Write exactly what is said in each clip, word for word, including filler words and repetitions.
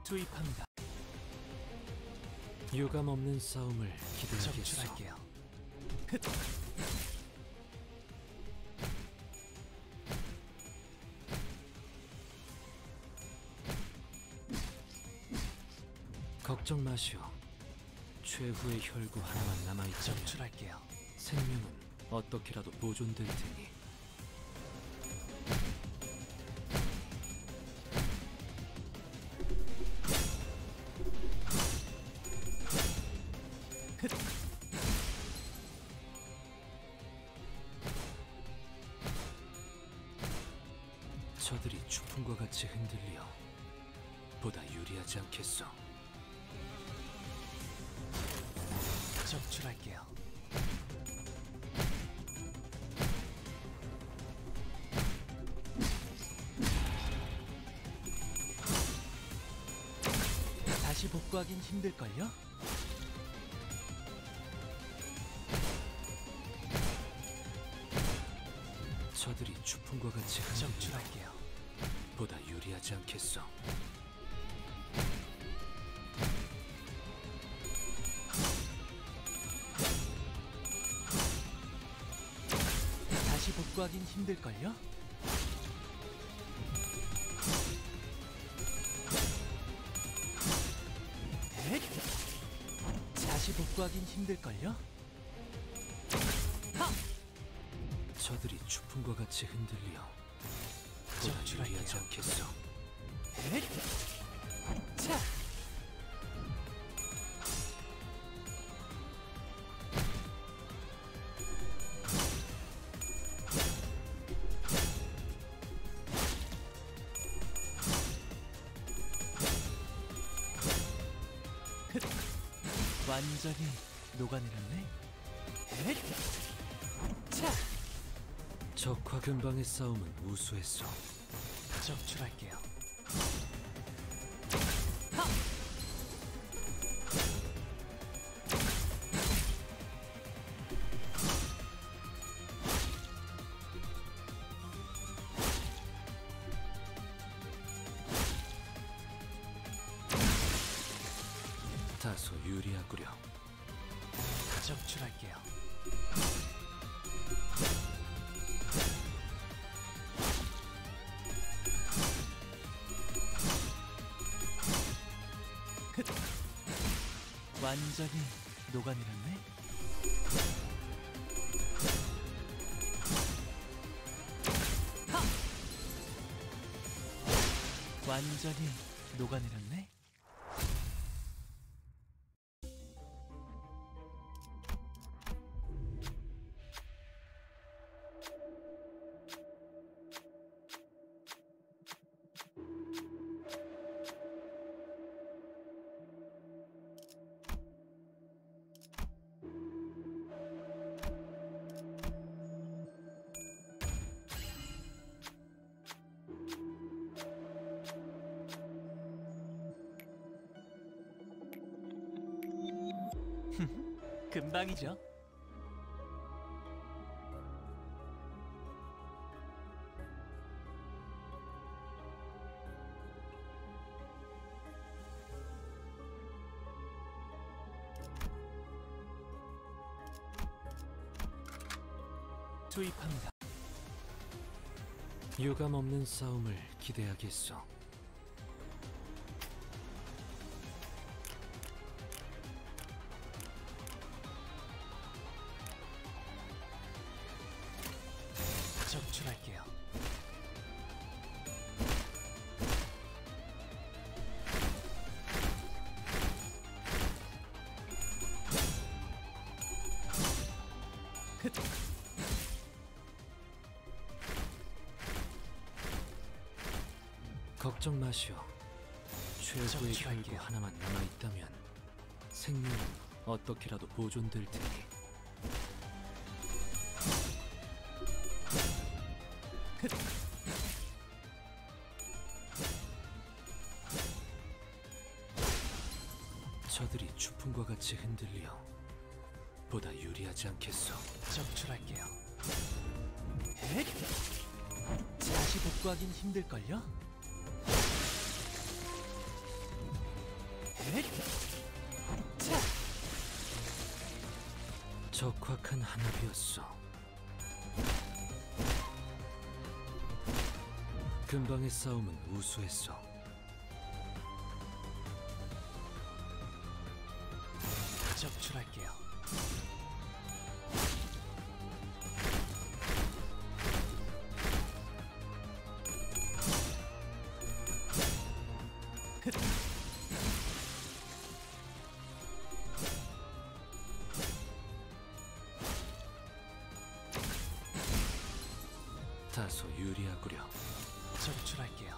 투입합니다. 유감 없는 싸움을 기대하겠어. 정출할게요. 흑. 걱정 마시오. 최후의 혈구 하나만 남아있다면 정출할게요. 생명은 어떻게라도 보존될 테니. 흑. 저들이 추풍과 같이 흔들려 보다 유리하지 않겠어. 정출할게요. 다시 복구하긴 힘들걸요? 저들이 추풍과 같이 흔들려 정출할게요. 보다 유리하지 않겠어. 다시 복구하긴 힘들걸요? 백? 다시 복구하긴 힘들걸요? 하! 저들이 추풍과 같이 흔들려 보다 정출할게요. 유리하지 않겠어. 백? 차! 완전히 녹아내렸네. 헷! 차! 적과 근방의 싸움은 우수했어. 정출할게요. 하! 다소 유리하구려. 정출할게요. 흑! 완전히 녹아내렸네. 하! 완전히 녹아내렸네. 금방이죠. 투입합니다. 유감 없는 싸움을 기대하겠어. 정출할게요. 흑! 걱정 마시오. 최고의 혈구 정출할게요. 하나만 남아있다면 생명은 어떻게라도 보존될 테니. 흑! 저들이 추풍과 같이 흔들려 보다 유리하지 않겠어. 정출할게요. 헷! 다시 복구하긴 힘들걸요? 헷! 차! 적확한 한압이었어. 근방의 싸움은 우수했어. 적출할게요. 흩! 다소 유리하구려. 적출할게요.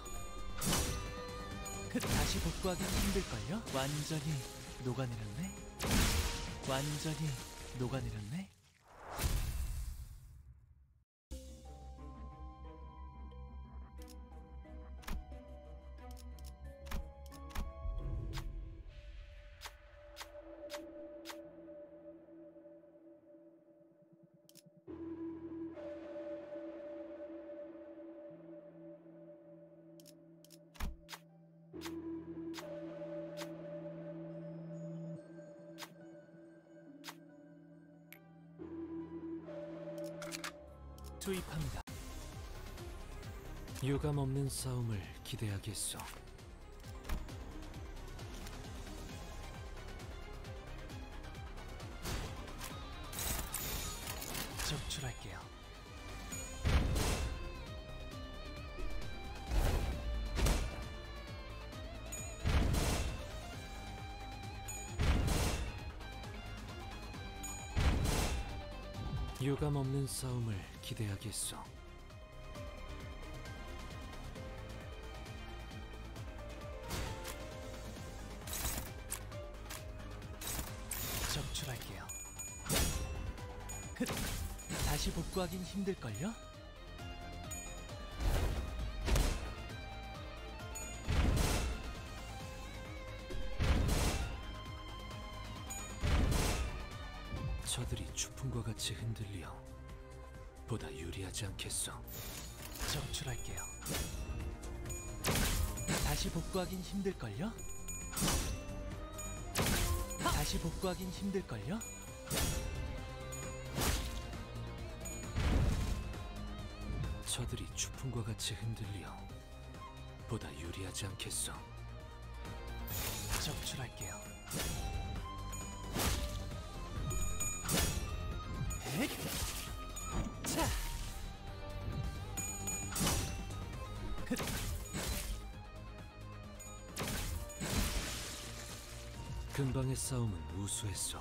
그 다시 복구하기 힘들걸요? 완전히 녹아내렸네? 완전히 녹아내렸네? 투입합니다. 유감 없는 싸움을 기대하겠소. 적출할게요. 유감 없는 싸움을 기대하겠소. 적출할게요. 그 다시 복구하긴 힘들걸요? 저들이 추풍과 같이 흔들려 보다 유리하지 않겠소. 적출할게요. 다시 복구하긴 힘들걸요? 다시 복구하긴 힘들걸요? 저들이 추풍과 같이 흔들려 보다 유리하지 않겠소. 적출할게요. 헷! 차! 흩! 근방의 싸움은 우수했어.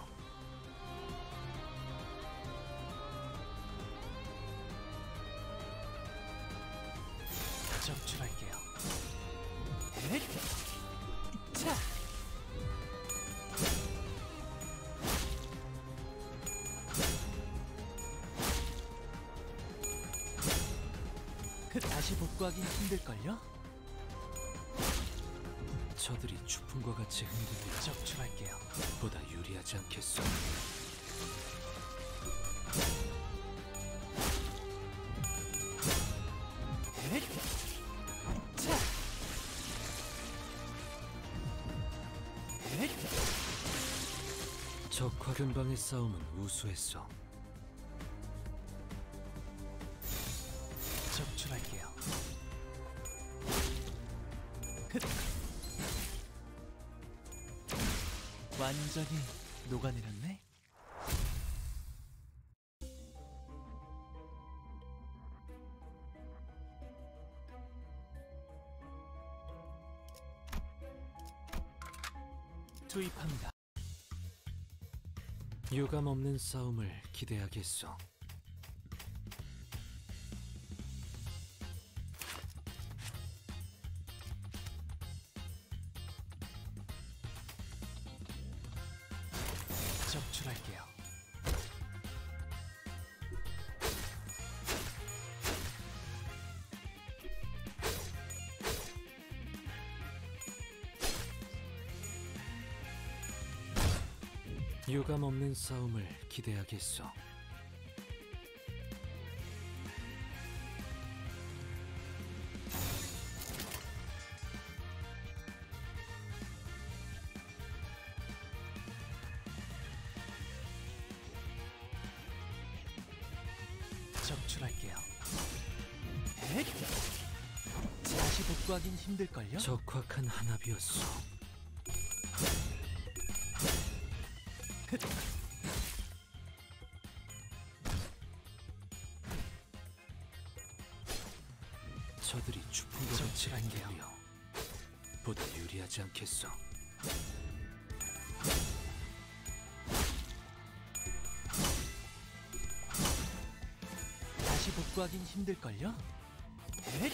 적출할게요. 헷! 차! 그 다시 복구하긴 힘들걸요? 저들이 추풍과 같이 흔들려 적출할게요. 보다 유리하지 않겠소. 헷! 차! 헷! 적화 근방의 싸움은 우수했어. 적출할게요. 그 완전히 녹아내렸네? 투입합니다. 유감 없는 싸움을 기대하겠소. 적출할게요. 유감 없는 싸움을 기대하겠소. 적출할게요. 헷! 다시 복구하긴 힘들걸요? 적확한 한압이었어. 헷! 저들이 주풍과 같이 적출할게요. 흔들려 보다 유리하지 않겠어. 다시 복구하긴 힘들걸요? 헷!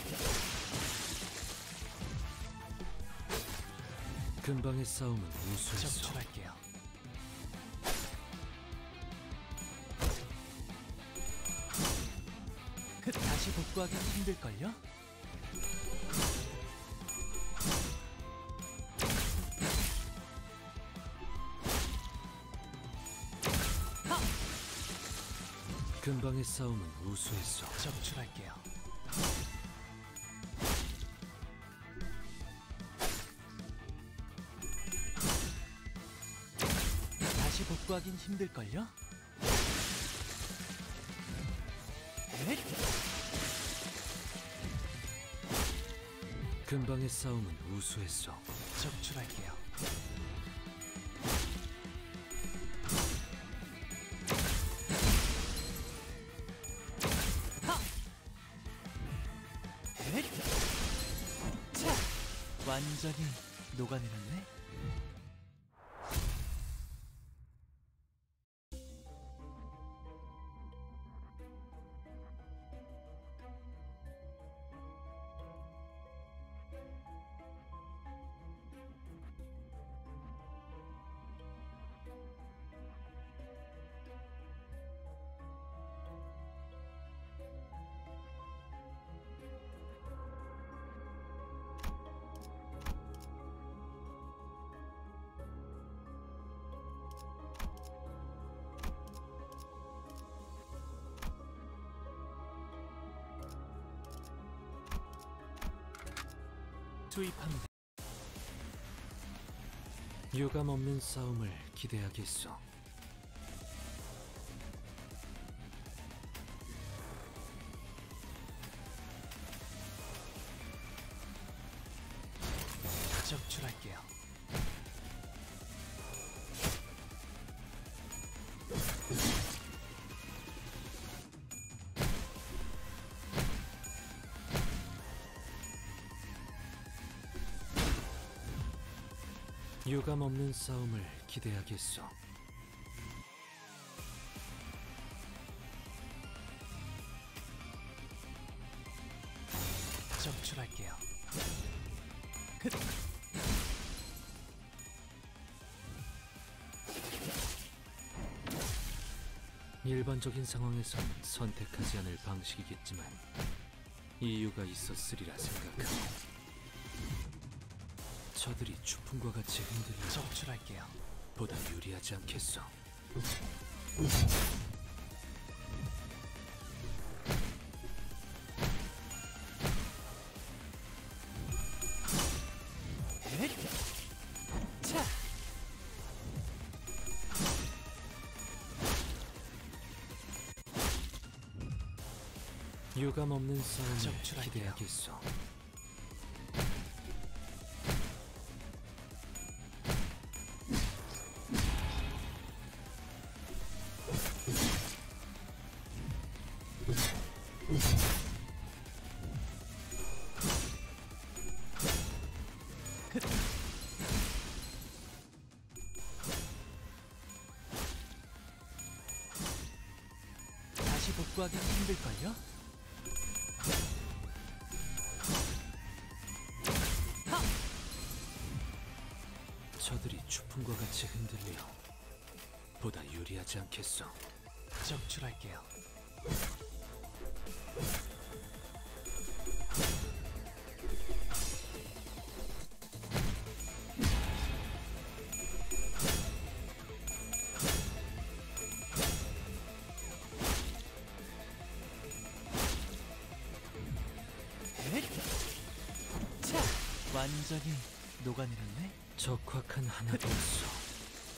근방의 싸움은 우수했어. 적출할게요. 그 다시 복구하긴 힘들걸요? 근방의 싸움은 우수했어. 적출할게요. 다시 복구하긴 힘들걸요? 넷! 근방의 싸움은 우수했어. 적출할게요. 하! 넷! 차! 완전히 녹아내렸네. 투입합니다. 유감 없는 싸움을 기대하겠어. 적출할게요. 유감 없는 싸움을 기대하겠어. 적출할게요. 흑! 일반적인 상황에선 선택하지 않을 방식이겠지만 이유가 있었으리라 생각하고 저들이 추풍과 같이 흔들려 적출할게요. 보다 유리하지 않겠어. 넷! 차! 유감 없는 싸움을 적출할게요. 기대하겠어. 다시 복구하기 힘들걸요? 하! 저들이 추풍과 같이 흔들려 보다 유리하지 않겠어. 적출할게요. 넷! 차! 완전히 녹아내렸네? 적확한 하나였어.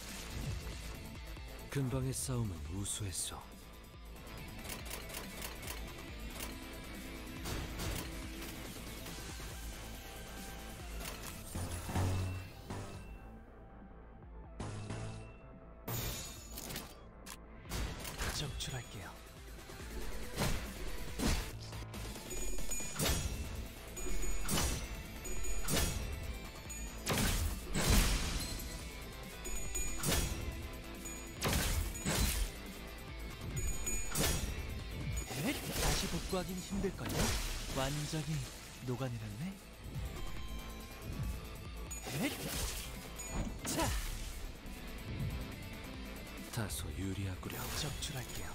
근방의 싸움은 우수했어. 적출할게요. 다시 복구하긴 힘들걸요? 완전히 녹아내렸네? 자! 다소 유리하구려. 적출할게요.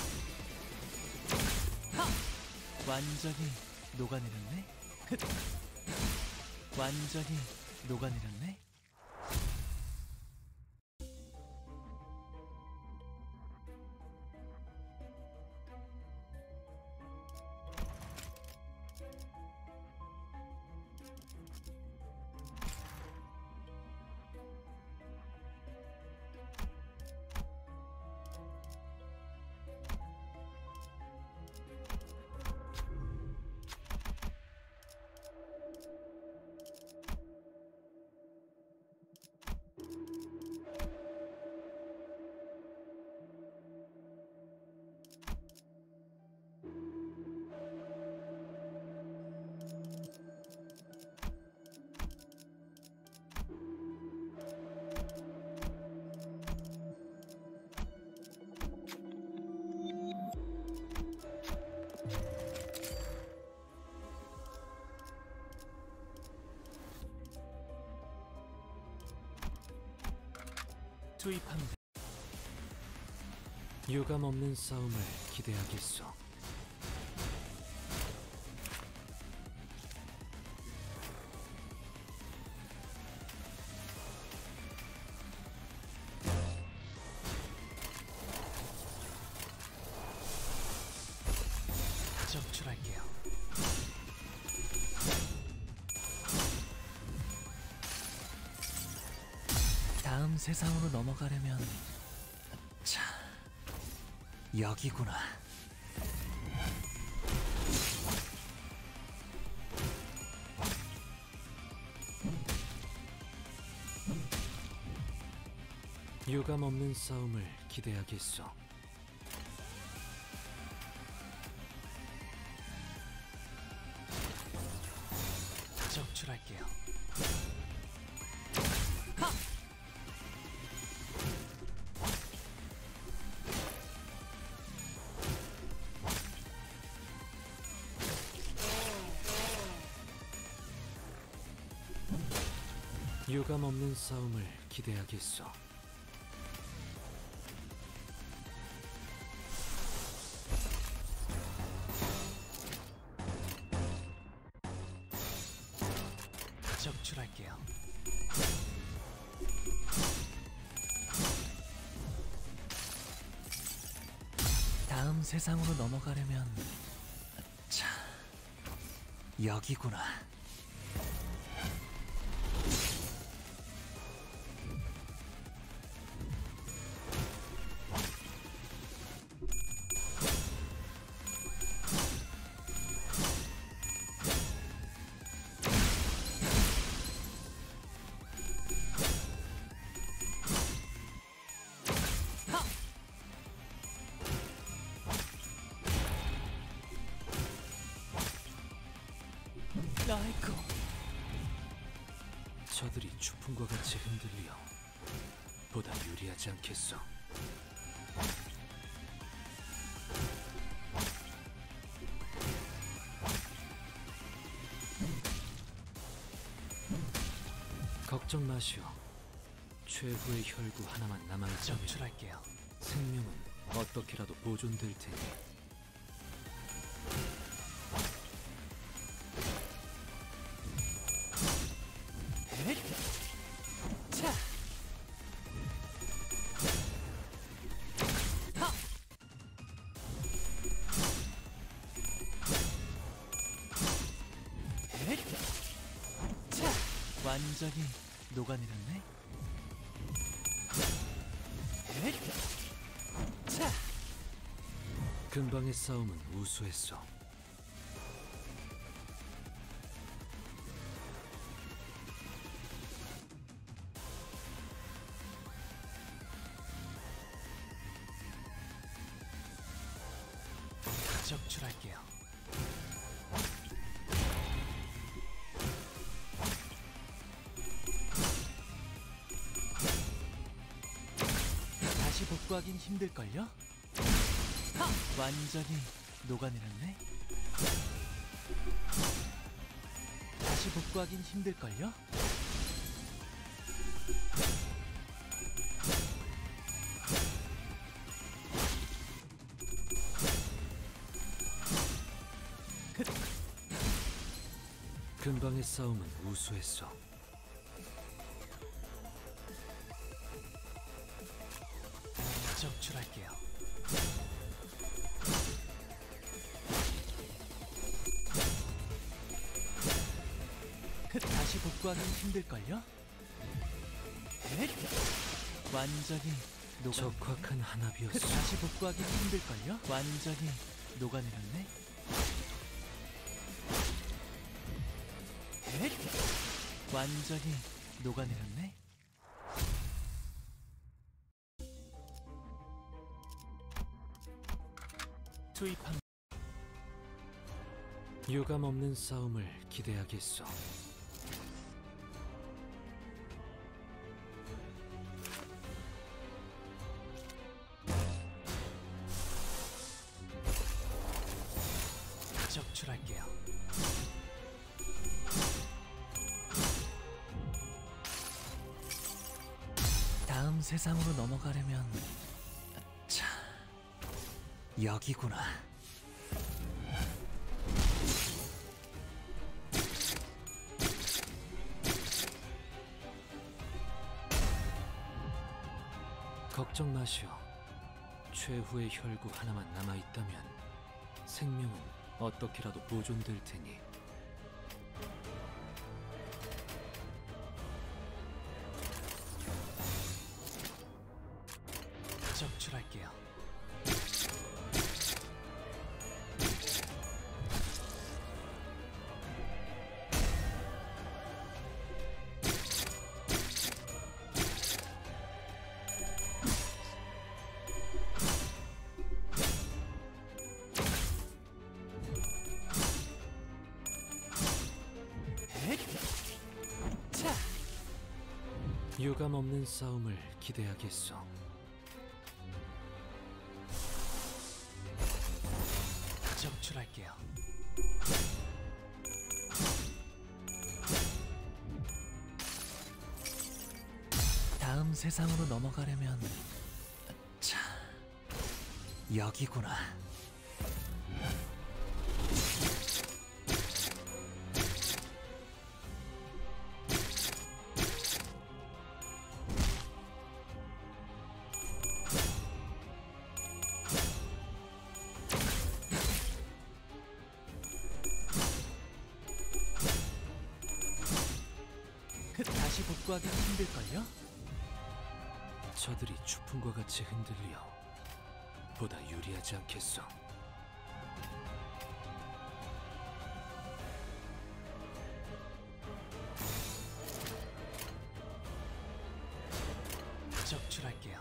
하! 완전히 녹아내렸네? 흑! 완전히 녹아내렸네? 투입합니다. 유감 없는 싸움을 기대하겠소. 적출할게요. 다음 세상으로 넘어가려면 자, 여기구나. 유감 없는 싸움을 기대하겠소. 적출할게요. 유감 없는 싸움을 기대하겠소. 적출할게요. 다음 세상으로 넘어가려면 자, 여기구나. 아이고. 저들이 추풍과 같이 흔들려 보다 유리하지 않겠소. 걱정 마시오. 최후의 혈구 하나만 남아있자면 적출할게요. 생명은 어떻게라도 보존될 테니. 자. 하. 자. 완전히 녹아내렸네. 자. 근방의 싸움은 우수했어. 적출할게요. 다시 복구하긴 힘들걸요? 하! 완전히 녹아내렸네. 다시 복구하긴 힘들걸요? 근방의 싸움은 우수했어. 적출할게요. 다시 복구하긴 힘들걸요? 헷! 완전히 녹아. 적확한 한압이었어. 다시 복구하긴 힘들걸요? 완전히 녹아내렸네. 헷! 완전히 녹아내렸네. 투입한 유감 없는 싸움을 기대하겠어. 적출할게요. 다음 세상으로 넘어가려면 자, 여기구나. 걱정 마시오. 최후의 혈구 하나만 남아있다면 생명은 어떻게라도 보존될 테니. 적출할게요. 자, 유감 없는 싸움을 기대하겠어. 적출할게요. 다음 세상으로 넘어가려면 자, 여기구나. 다시 복구하기 힘들걸요? 저들이 추풍과 같이 흔들려 보다 유리하지 않겠어. 적출할게요.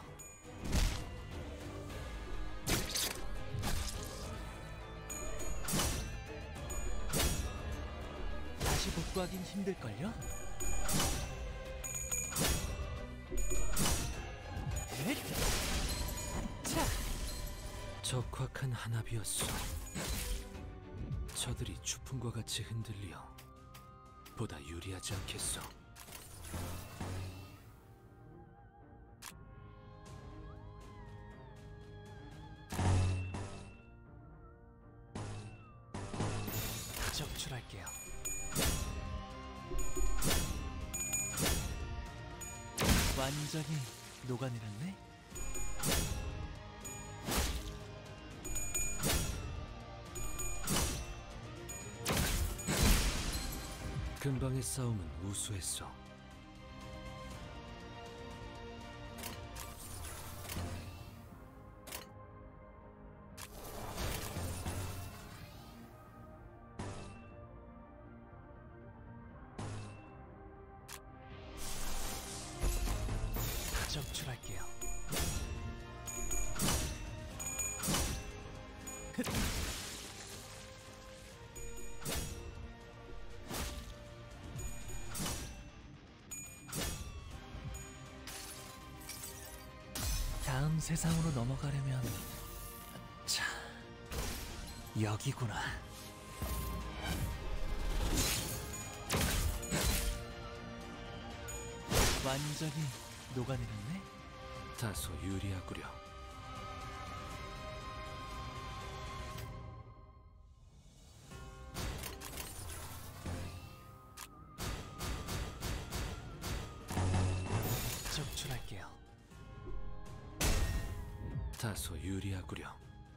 다시 복구하긴 힘들걸요? 넷! 차! 적확한 한압이었어. 저들이 추풍과 같이 흔들려 보다 유리하지 않겠어. 적출할게요. 완전히 녹아내렸네. 근방의 싸움은 우수했어. 적출할게요. 다음 세상으로 넘어가려면 자, 여기구나. 완전히 녹아내렸네. 다소 유리하구려. 적출할게요. 다소 유리하구려.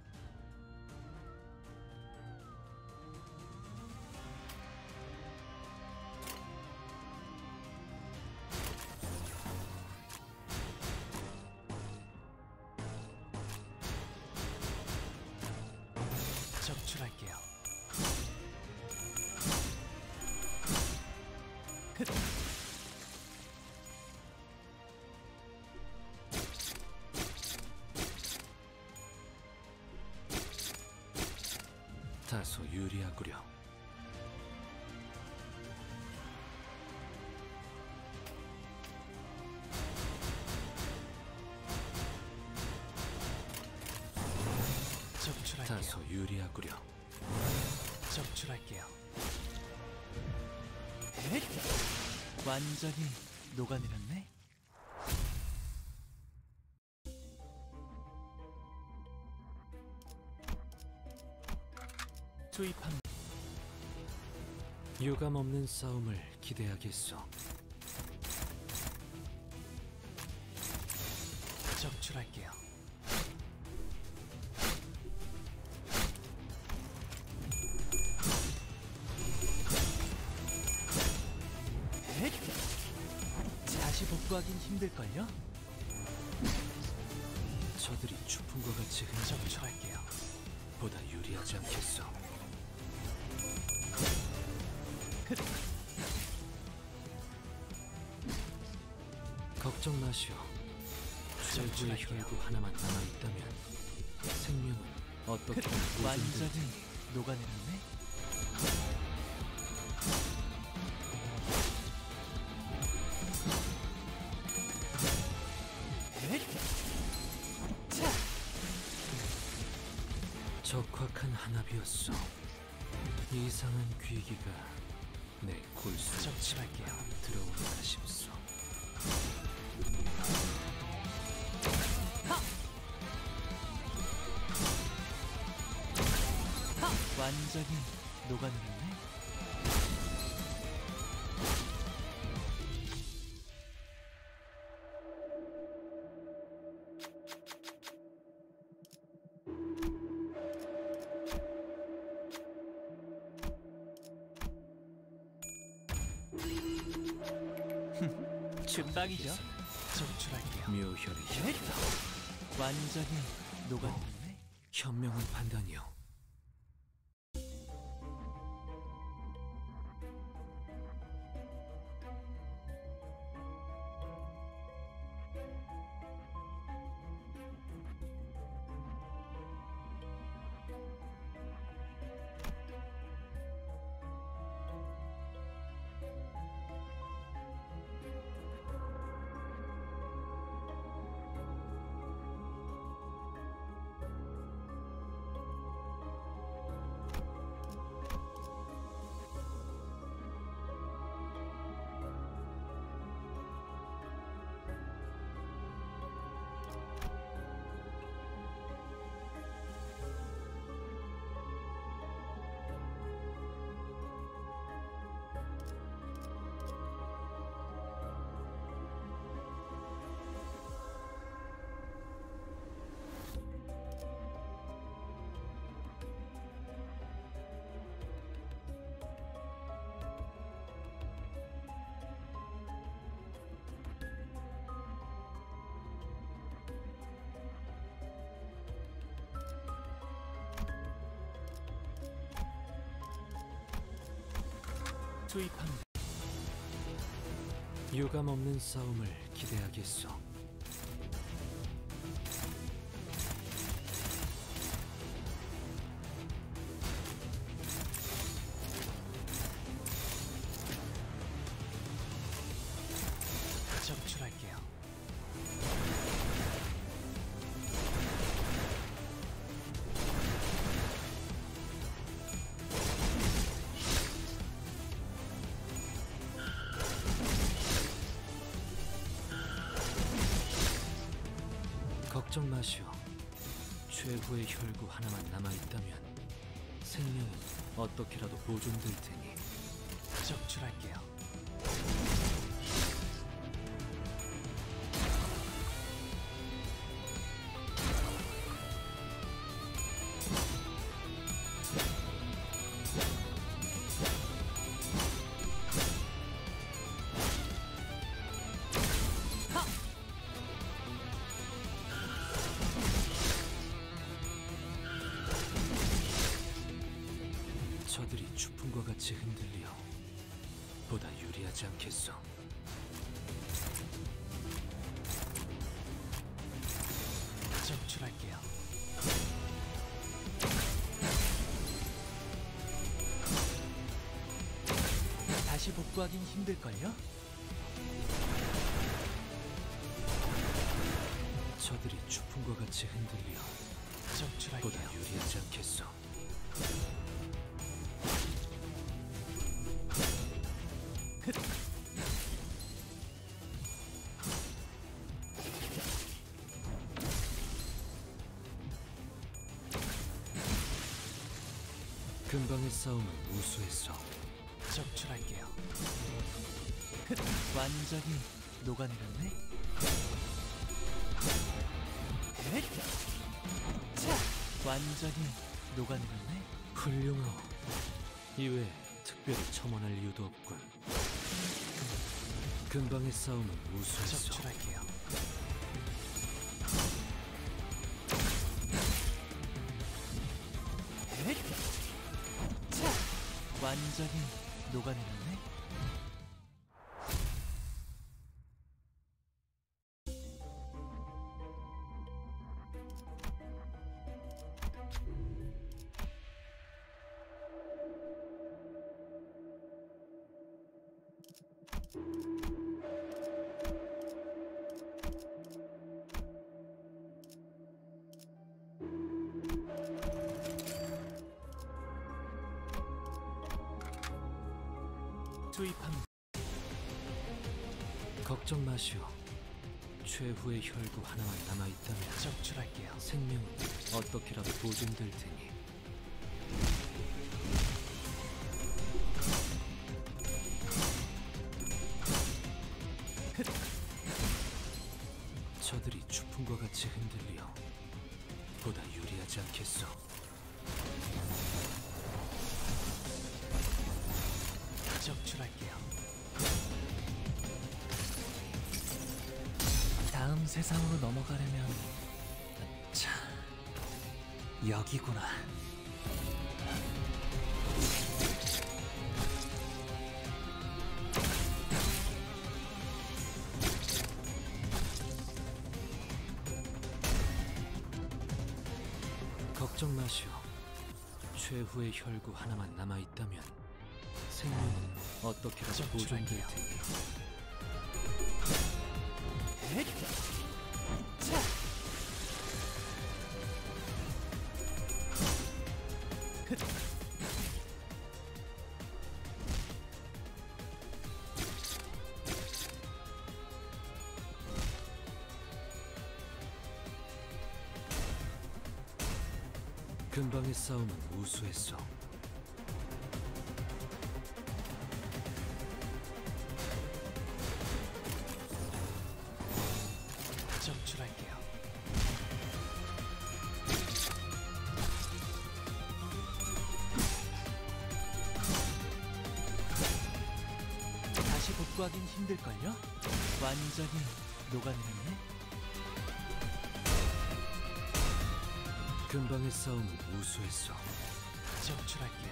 적출할게요. 흑. 다소 유리하구려. 적출할게요. 다소 유리하구려. 적출할게요. 헷! 완전히 녹아내렸네. 투입함. 유감 없는 싸움을 기대하겠소. 적출할게요. 헷! 다시 복구하긴 힘들걸요? 저들이 추풍과 같이 흔적 적출할게요. 보다 유리하지 않겠소. 흑! 걱정 마시오. 최고의 적출할게요. 혈구 하나만 남아있다면 생명은 어떻게 흑! 완전히 녹아내렸네. 헷! 차! 적확한 한압이었소. 이상한 귀기가 내 골수 적출할게요. 들어오는가 싶소. 완전히 녹아내렸네. 금방이죠. 적출할게요. 묘혈이 헷! 완전히 녹아내렸네. 현명한 판단이요. 투입합니다. 유감 없는 싸움을 기대하겠소. 적출할게요. 걱정 마시오. 최후의 혈구 하나만 남아있다면 생명은 어떻게라도 보존될 테니. 적출할게요. 저들이 추풍과 같이 흔들려 보다 유리하지 않겠소. 적출할게요. 다시 복구하긴 힘들걸요? 저들이 추풍과 같이 흔들려 적출할게요. 보다 유리하지 않겠소. 근방의 싸움은 우수했어. 적출할게요. 완전히 녹아내렸네. 넷! 차! 완전히 녹아내렸네. 훌륭하오. 이외에 특별히 첨언할 이유도 없군. 근방의 싸움은 우수했어. 적출할게요. 넷! 차! 완전히 녹아내렸네. 투입합니다. 걱정 마시오. 최후의 혈구 하나만 남아있다면 적출할게요. 생명은 어떻게라도 보존될 테니. 저들이 추풍과 같이 흔들려 보다 유리하지 않겠소. 적출할게요. 다음 세상으로 넘어가려면 참 여기구나. 걱정 마시오. 최후의 혈구 하나만 남아있다면 생명은 어떻게라도 보존될 테니. 넷! 차! 근방의 싸움은 우수했어. 적출할게요. 다시 복구하긴 힘들걸요? 완전히 녹아내렸네. 근방의 싸움은 우수했어. 적출할게요.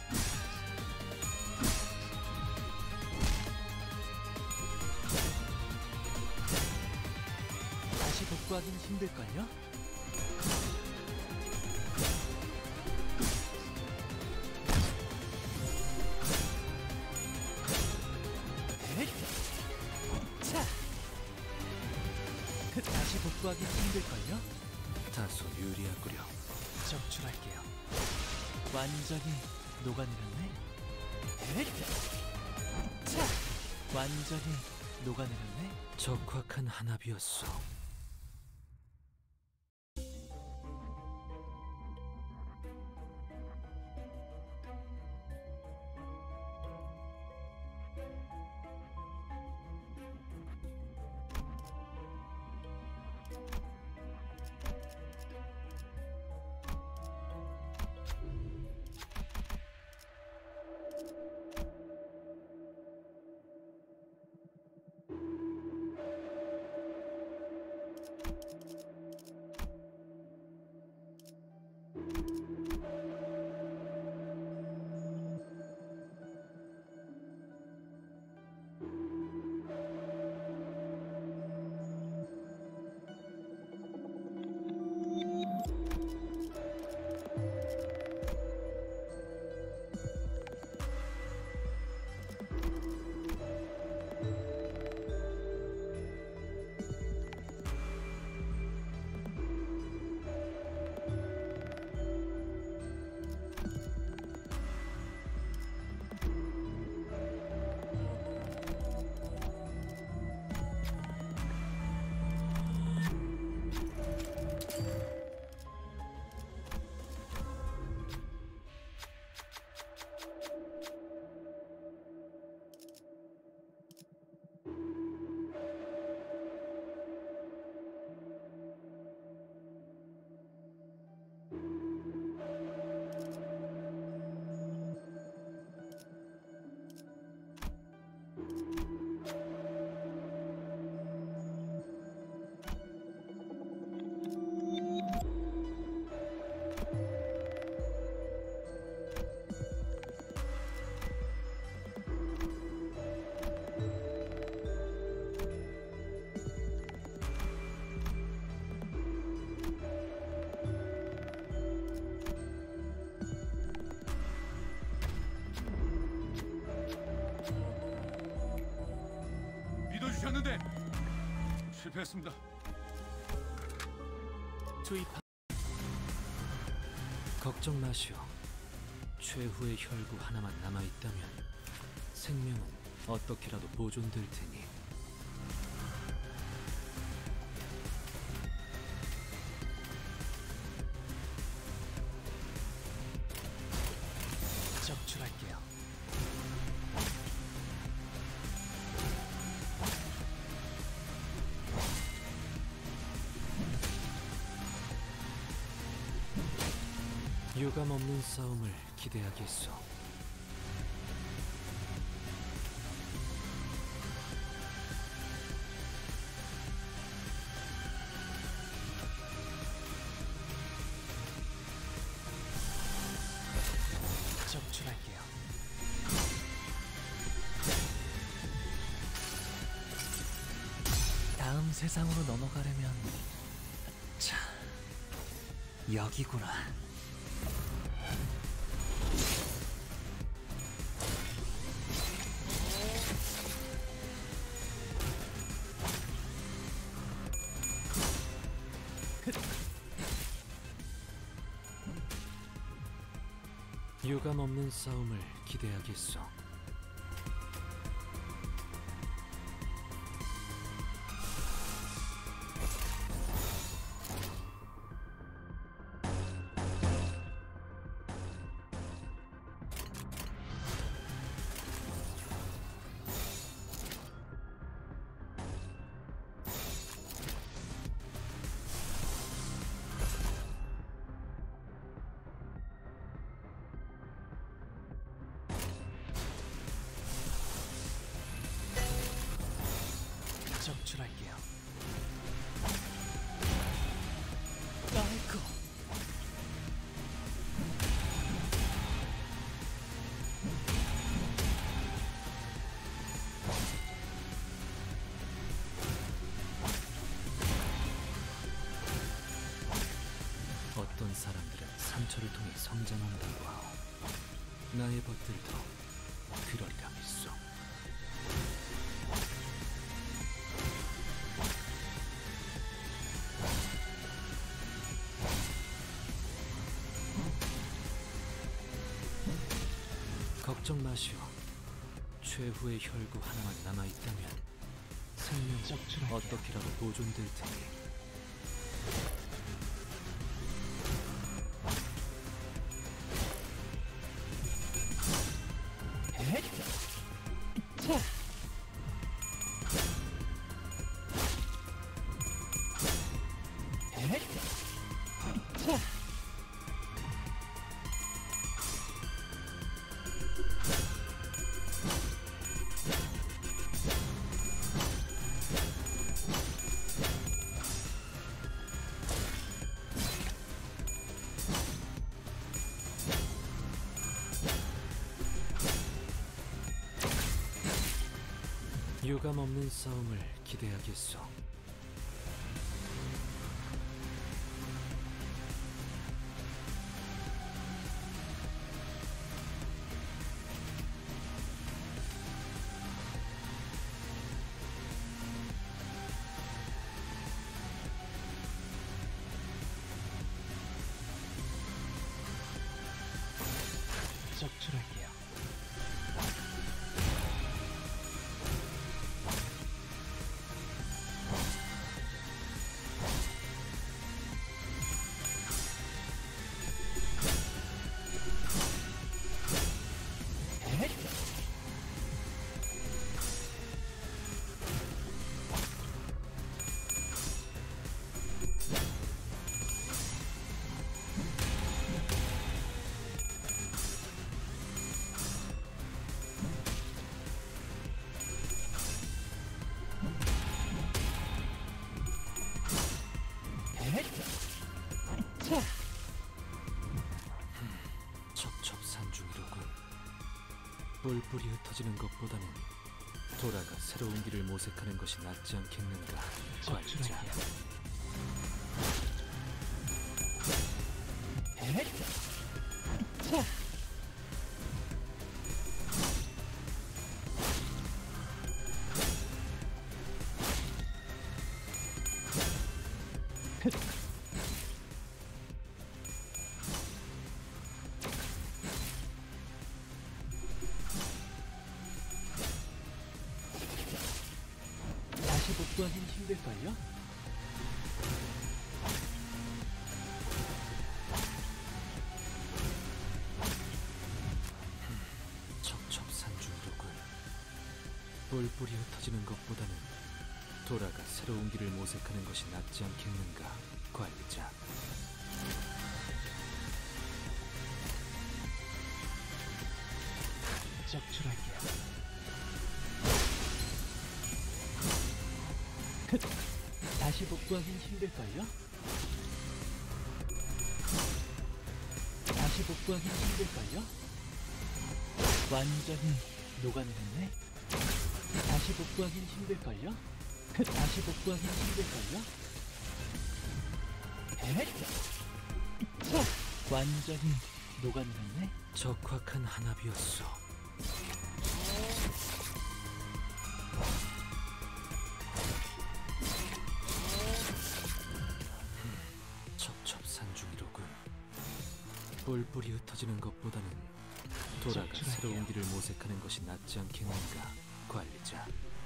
다시 복구하긴 힘들걸요? 넷! 차! 다시 복구하긴 힘들걸요? 다소 유리하구려. 적출할게요. 완전히 녹아내렸네. 넷! 차! 완전히 녹아내렸네. 적확한 한압이었어. 주셨는데 실패했습니다. 투입. 걱정 마시오. 최후의 혈구 하나만 남아있다면 생명은 어떻게라도 보존될 테니. 적출할게요. 유감 없는 싸움을 기대하겠소. 적출할게요. 다음 세상으로 넘어가려면 자, 여기구나. 유감 없는 싸움을 기대하겠소. 적출할게요. 아이고. 어떤 사람들은 상처를 통해 성장한다고 하오. 나의 벗들도 그러리라 믿소. 걱정 마시오. 최후의 혈구 하나만 남아있다면 생명은 어떻게라도 보존될 테니. 유감 없는 싸움을 기대하겠소. 적출할게요. 첩첩산중이로군. 뿔뿔이 흩어지는 것보다는 돌아가 새로운 길을 모색하는 것이 낫지 않겠는가, 관리자. 적출할게요. 다시 복구하긴 힘들걸요? 첩첩산중이로군. 뿔뿔이 흩어지는 것보다는 돌아가 새로운 길을 모색하는 것이 낫지 않겠는가, 관리자. 적출할게요. 다시 복구하긴 힘들걸요? 다시 복구하긴 힘들걸요? 완전히 녹아내렸네? 다시 복구하긴 힘들걸요? 다시 복구하긴 힘들걸요? 에헷! 차! 완전히 녹아내렸네? 적확한 한압이었소. 첩첩산중이로군. 뿔뿔이 흩어지는 것보다는 돌아가 적출할게요. 새로운 길을 모색하는 것이 낫지 않겠는가, 관리자.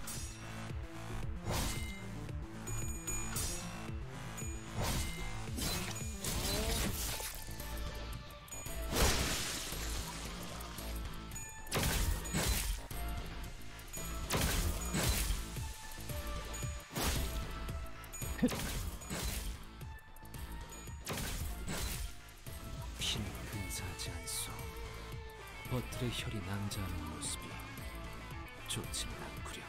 피는 근사하지 않소. 버틀의 혈이 낭자하는 모습이 좋지는 않구려.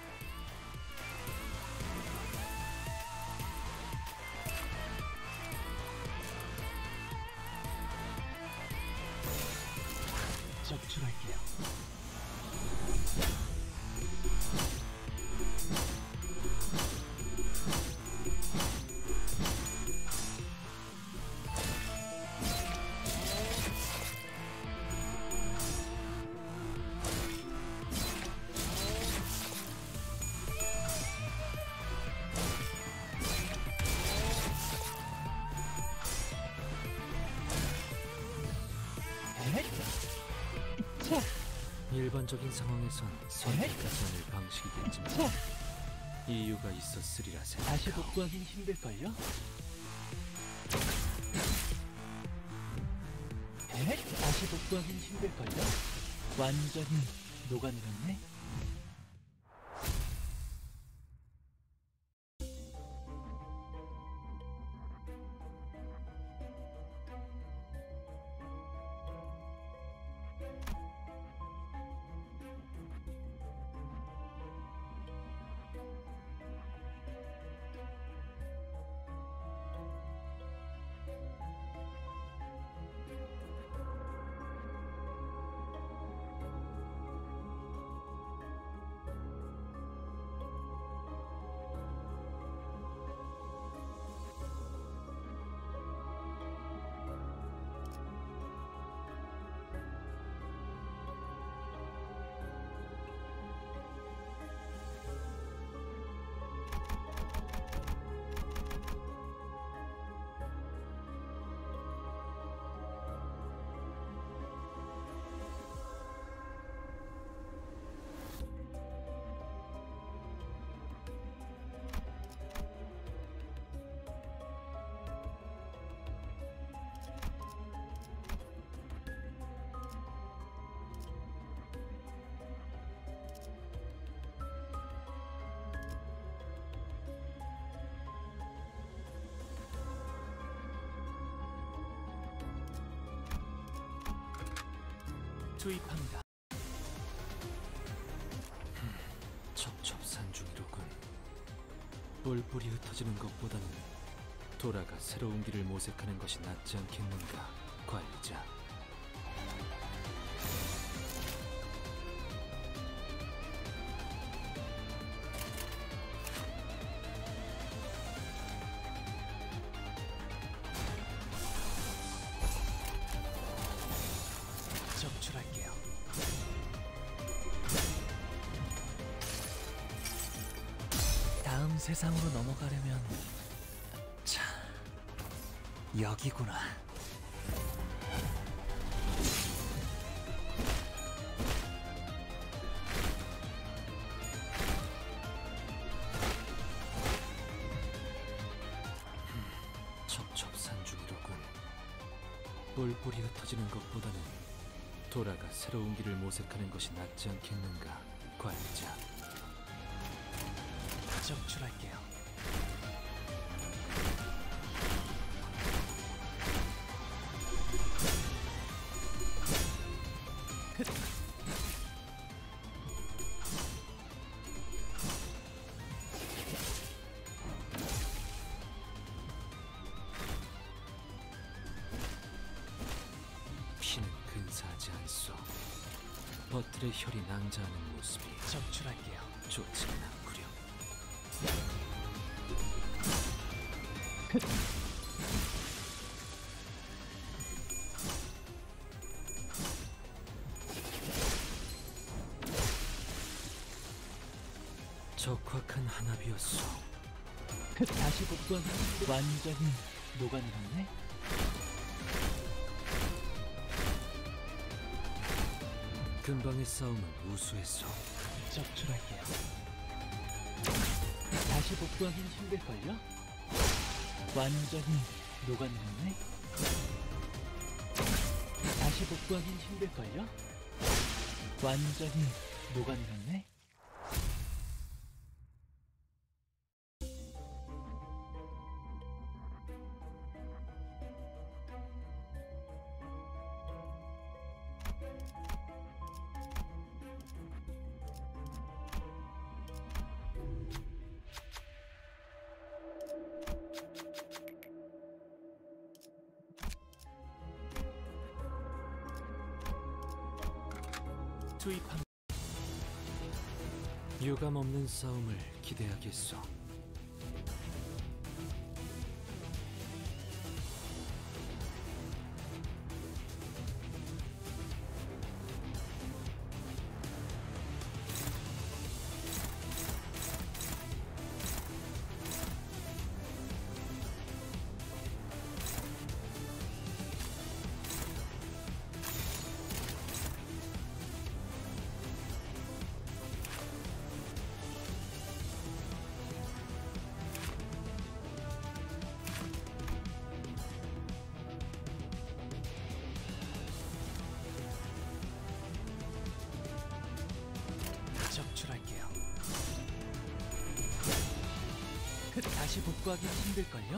적출할게요. 일반적인 상황에선 선택하지 않을 방식이겠지만 이유가 있었으리라 다시 생각하오. 복구하긴 힘들걸요? 에헷! 다시 복구하긴 힘들걸요? 완전히 녹아내렸네? 투입합니다. 첩첩산중이로군. 뿔뿔이 흩어지는 것보다는 돌아가 새로운 길을 모색하는 것이 낫지 않겠는가, 관리자. 적출할게요. 다음 세상으로 넘어가려면 자, 여기구나. 첩첩산중이로군. 뿔뿔이 흩어지는 것보다는 돌아가 새로운 길을 모색하는 것이 낫지 않겠는가, 관리자. 적출할게요. 피는 근사하지 않소. 버틀의 혈이 낭자하는 모습이 적출할게요. 좋지는 않구려. 적확한 한압이었소. 다시 복구하기 완전히 녹아내렸네. 근방의 싸움은 우수했소. 적출할게요. 다시 복구하긴 힘들걸요? 완전히 녹아내렸네. 다시 복구하긴 힘들걸요? 완전히 녹아내렸네. 투입함. 유감 없는 싸움을 기대하겠소. 적출할게요. 그 다시 복구하기 힘들걸요?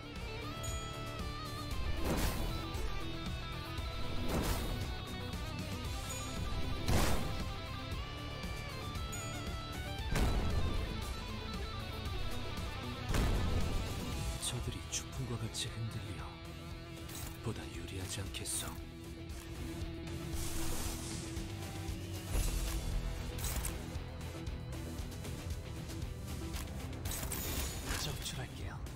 저들이 추풍과 같이 흔들려 보다 유리하지 않겠소. 적출할게요.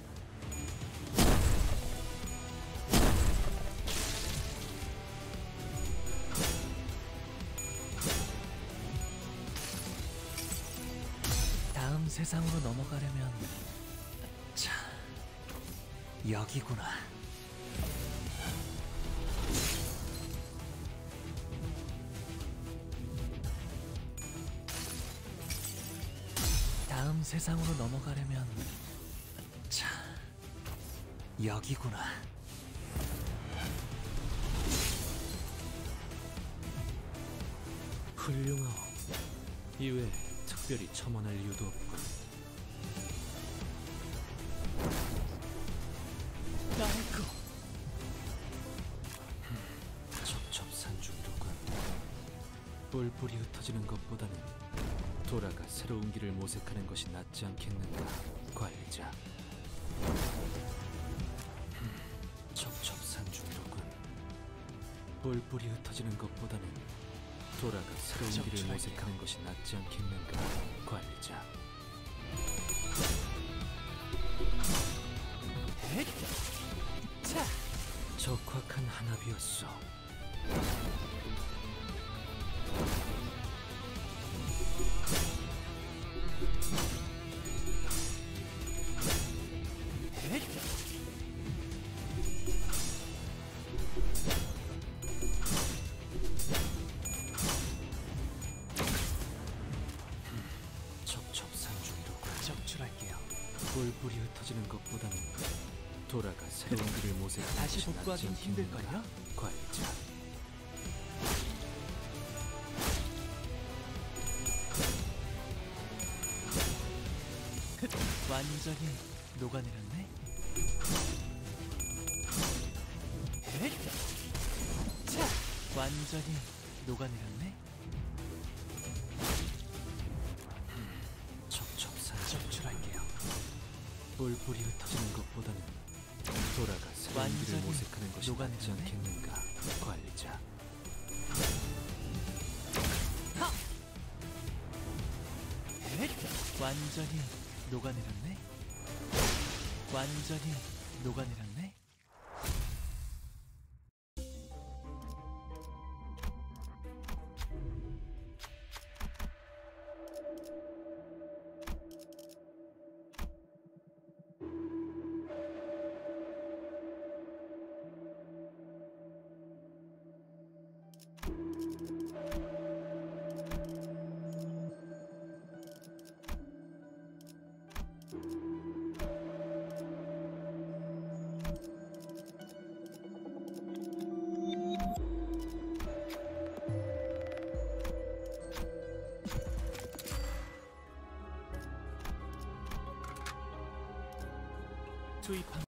다음 세상으로 넘어가려면 자, 여기구나. 다음 세상으로 넘어가려면 자, 여기구나. 훌륭하오. 이외에 특별히 첨언할 이유도 없군. 나이코. 첩첩산중이로군. 뿔뿔이 흩어지는 것보다는 돌아가 새로운 길을 모색하는 것이 낫지 않겠는가, 관리자. 음, 첩첩산중이로군. 뿔뿔이 흩어지는 것보다는 돌아가 새로운 길을 적출할게요. 모색하는 것이 낫지 않겠는가, 관리자. 헷! 차! 적확한 한압이었어. 헷! 첩첩산중이로군. 적출할게요. 뿔뿔이 흩어지는 것보다는 돌아가 새로운 길을 모색하는 다시 것이 낫지 복구하긴 않겠는가, 힘들걸요? 관리자. 완전히 녹아내렸네. 헷! 차! 완전히 녹아내렸네. 첩첩산중. 적출할게요. 뿔뿔이 흩어지는 것보다는 돌아가 새로운 길을 완전히 모색하는 것이 낫지 녹아내렸네. 않겠는가, 관리자. 헷! 완전히 녹아내렸네. 완전히 녹아내렸네. 투입한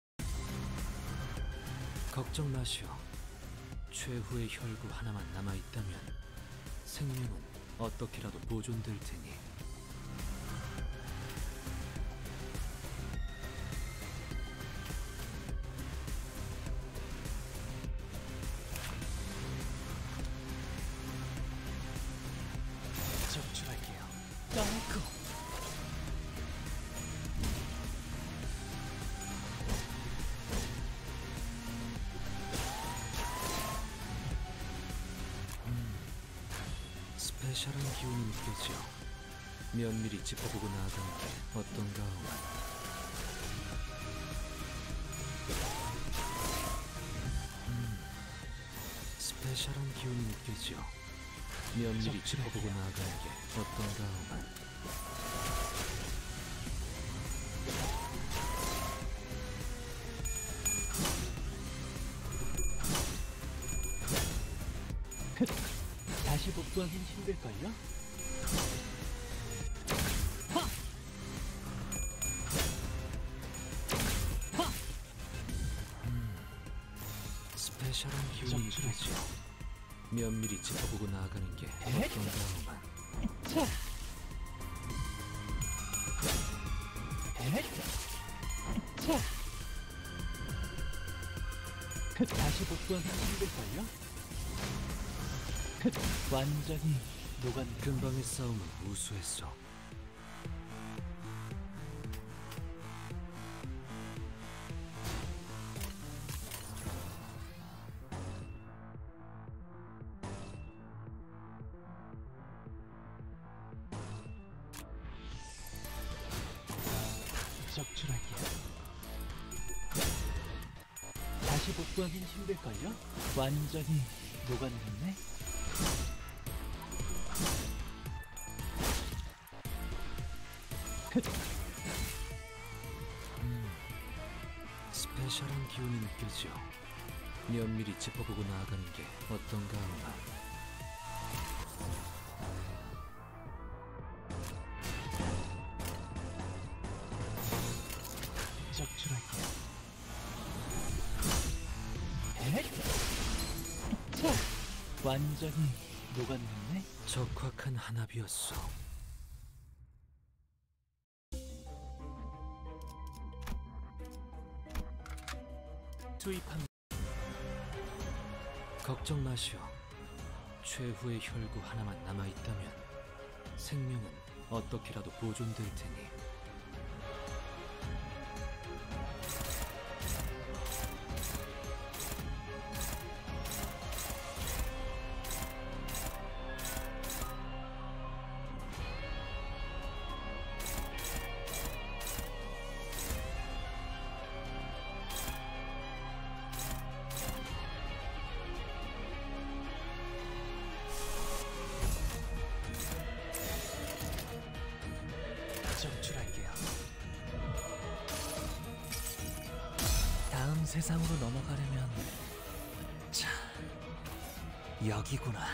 걱정 마시오. 최후의 혈구 하나만 남아있다면 생명은 어떻게라도 보존될 테니. 적출할게요. 아이고. 스페셜한 기운이 느껴져. 면밀히 짚어보고 나아가는 게 어떤가 하오. 음, 스페셜한 기운이 느껴져. 면밀히 짚어보고 나아가는 게 어떤가 하오. 다시 복구하긴 힘들걸요? 하! 하! 스페셜한 기운이 느껴져. 면밀히 짚어보고 나아가는 게 헷! 어떤가 하오만. 차! 헷! 차! 다시 복구하긴 힘들걸요? 완전히 녹아내. 근방의 싸움은 우수했어. 적출할게요. 다시 복구하긴 힘들걸요? 완전히 녹아내렸네. 음, 스페셜한 기운이 느껴져. 면밀히 짚어보고 나아가는 게 어떤가 하오만. 적출할게요. 헷! 차! 완전히 녹아내렸네? 적확한 한압이었어. 투입한 걱정 마시오. 최후의 혈구 하나만 남아있다면 생명은 어떻게라도 보존될 테니. 적출할게요. 다음 세상으로 넘어가려면 자, 여기구나.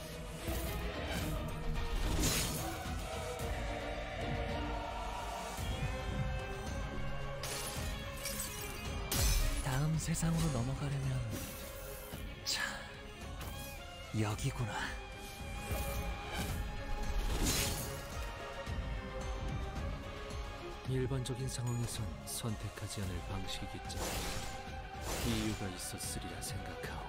다음 세상으로 넘어가려면 자, 여기구나. 일반적인 상황에선 선택하지 않을 방식이겠지. 이유가 있었으리라 생각하오.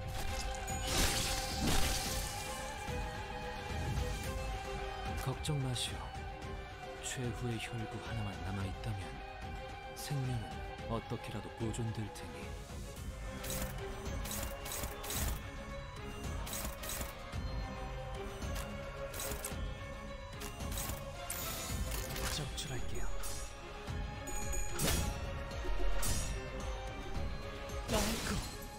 걱정 마시오. 최후의 혈구 하나만 남아있다면 생명은 어떻게라도 보존될 테니. 적출할게요. 아이고.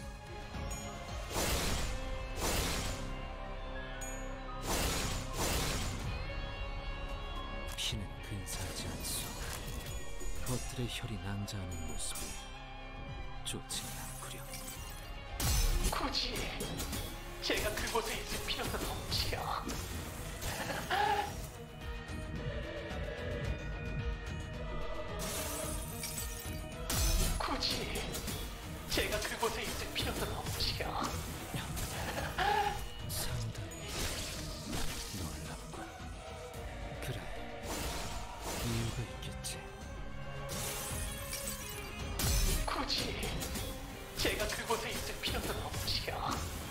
피는 근사하지 않소. 겉들의 혈이 낭자하는 모습이 좋지 않구려. 굳이 제가 그곳에 있을 필요는 없지요. 굳이 제가 그곳에 있을 필요는 없지요. 상당히 놀랍군. 그래, 이유가 있겠지. 굳이 제가 그곳에 있을 필요는 없지요.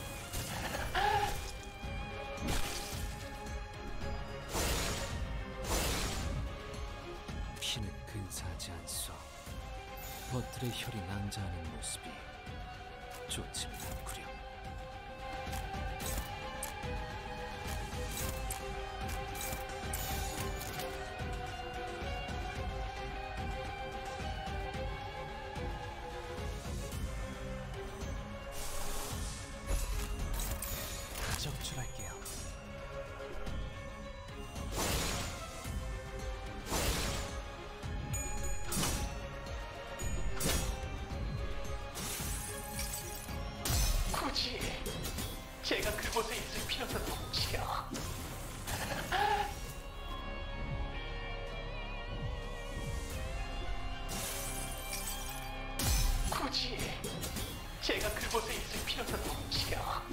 피는 근사하지 않소. 겉들의 혈이 낭자하는 모습이 좋지 않구려. 적출할게요. 굳이 제가 그곳에 있을 필요는 없지요. 굳이 제가 그곳에 있을 필요는 없지요.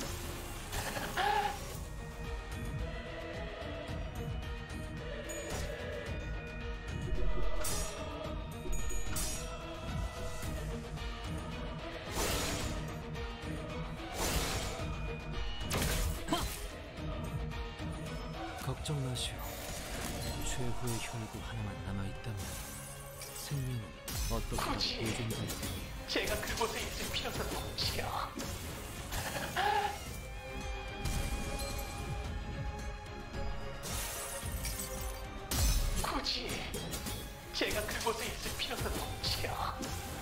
걱정 마시오. 최후의 혈구 하나만 남아있다면 생명은 어떻게라도 굳이 보존될 테니. 제가 그곳에 있을 필요는 없지요. 굳이 제가 그곳에 있을 필요는 없지요.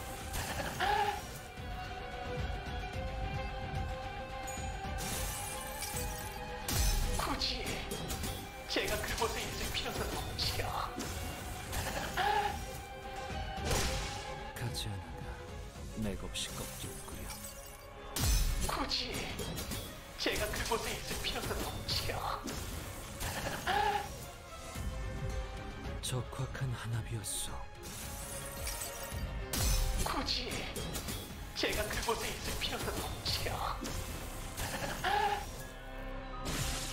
굳이 제가 그곳에 있을 필요는 없지요. 가지 않아가 맥없이 꺾일구려. 굳이 제가 그곳에 있을 필요는 없지요. 적확한 한압이었소. 굳이 제가 그곳에 있을 필요는 없지요.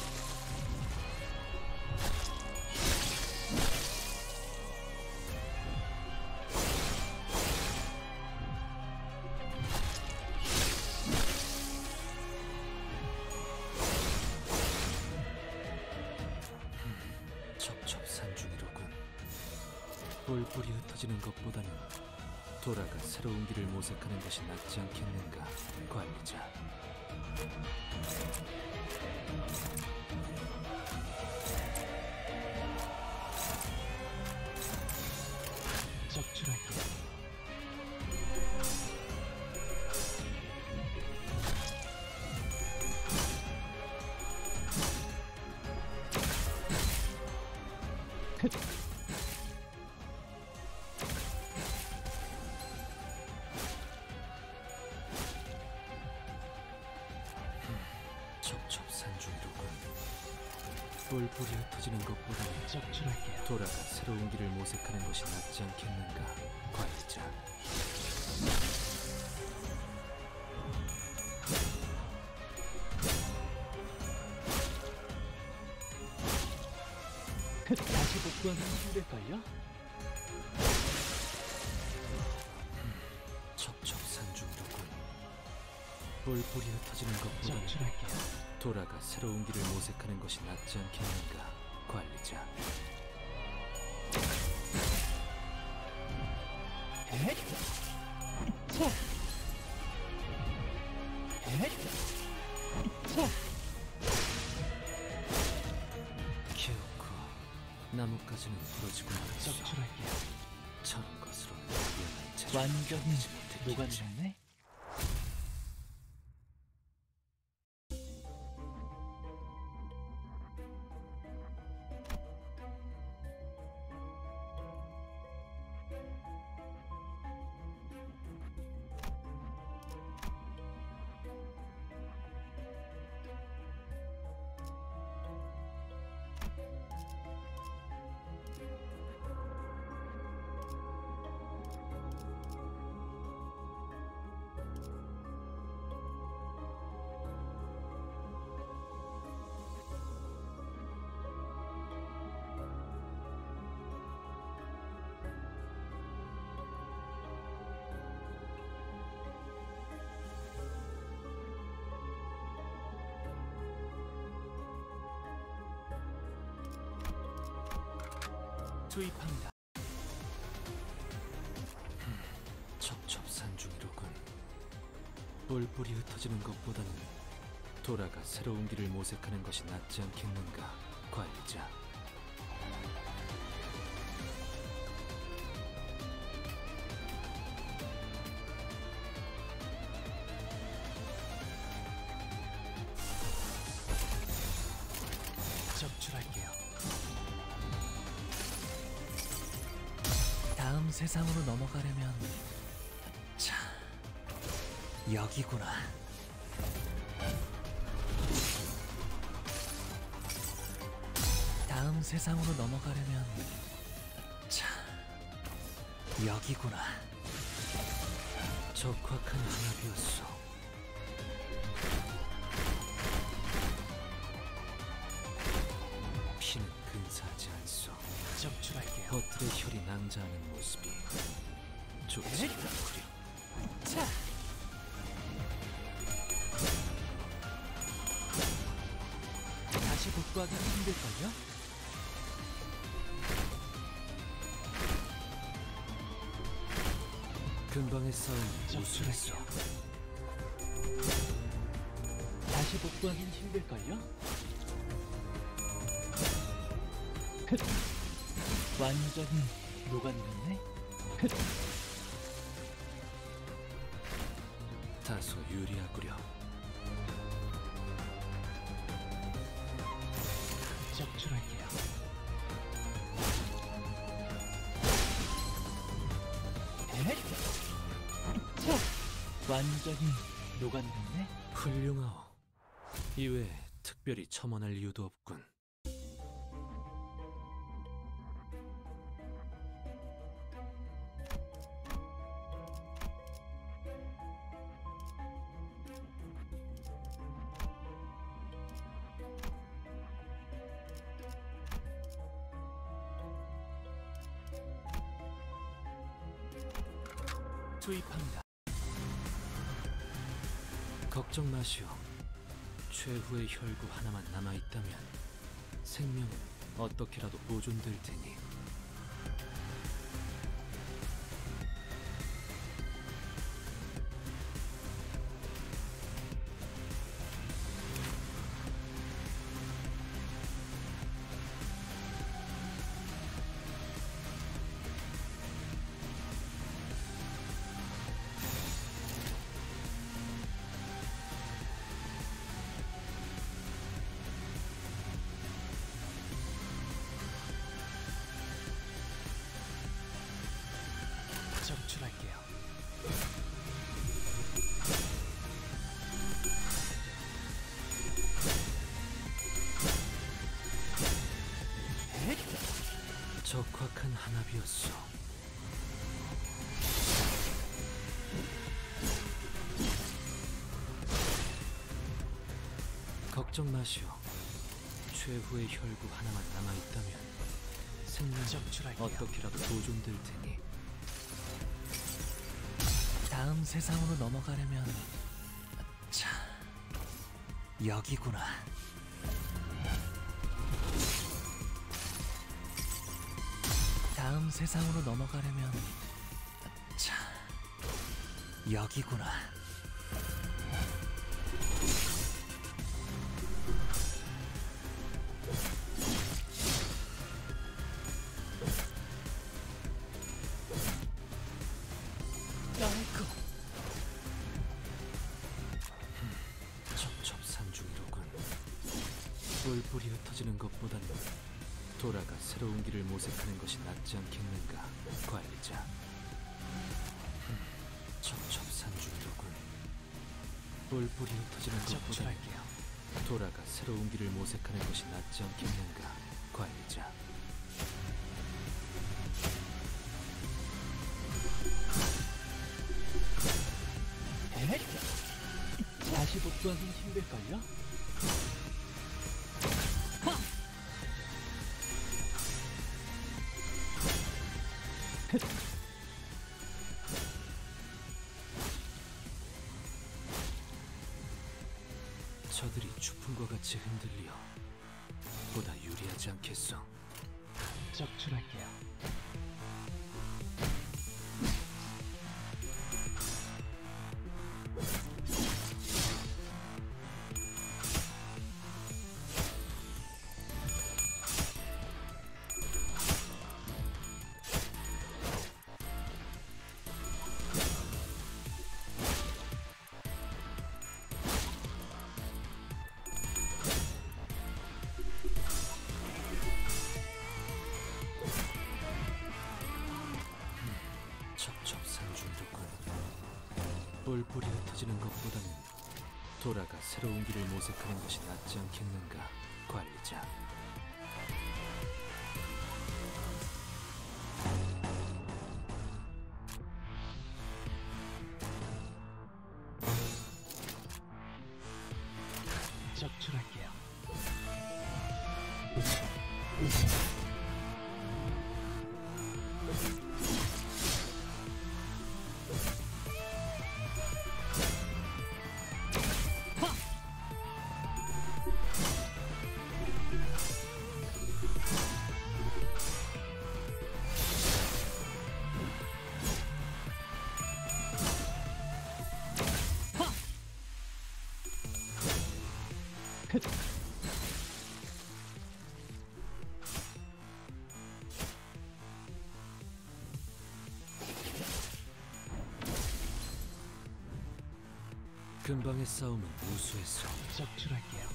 뿔뿔이 흩어지는 것보다는 돌아가 새로운 길을 모색하는 것이 낫지 않겠는가, 관리자. 적출할게요. 첩첩산중이로군. 뿔뿔이 흩어지는 것보다는 적출할게요. 돌아가 새로운 길을 모색하는 것이 낫지 않겠는가, 관리자. 다시 복구하면 힘들걸요? 첩첩산중이로군. 뿔뿔이 흩어지는 것보다는 적출할게요. 돌아가 새로운 길을 모색하는 것이 낫지 않겠는가, 관리자. 헷! 차! 헷! 차! 기어코 나뭇가지는 부러지고 말았어. 적출할게요. 저런 것으로는 위험한 자를 완전히 견디지 못했겠지. 녹아내렸네? 투입합니다. 첩첩산중이로군. 뿔뿔이 흩어지는 것보다는 돌아가 새로운 길을 모색하는 것이 낫지 않겠는가, 관리자. 적출할게요. 다음 세상으로 넘어가려면 자, 여기구나. 다음 세상으로 넘어가려면 자, 여기구나. 적확한 한압이었어. 피는 근사하지 않소. 적출할게요. 겉들의 혈이 낭자하는 모습이 좋지 않구려. 자, 다시 복구하기 힘들걸요? 근방의 싸움이 우수했어. 적출할게요. 다시 복구하긴 힘들걸요? 완전히 녹아내렸네? 다소 유리하구려. 적출할게요. 헷! 차! 완전히 녹아내렸네? 훌륭하오. 이외에 특별히 첨언할 이유도 없군. 투입합니다. 걱정 마시오. 최후의 혈구 하나만 남아있다면 생명은 어떻게라도 보존될 테니. 적출할게요. 적확한 한압이었어. 걱정 마시오. 최후의 혈구 하나만 남아있다면 생명 적출할게요. 어떻게라도 보존될 테니. 다음 세상으로 넘어가려면 자 여기구나. 다음 세상으로 넘어가려면 자 여기구나. 아이고. 첩첩산중이로군. 뿔뿔이 흩어지는 것보다는 돌아가 새로운 길을 모색하는 것이 낫지 않겠는가, 관리자. 흠, 첩첩산중이로군. 뿔뿔이 흩어지는 것보다는 적출할게요. 돌아가 새로운 길을 모색하는 것이 낫지 않겠는가, 관리자. 에? 다시 복구하긴 힘들걸요? 저들이 추풍과 같이 흔들려 보다 유리하지 않겠어. 적출할게요. 첩첩산중이로군. 뿔뿔이 흩어지는 것보다는 돌아가 새로운 길을 모색하는 것이 낫지 않겠는가, 관리자. 적출할게요. 근방의 싸움은 우수했어. 적출할게요.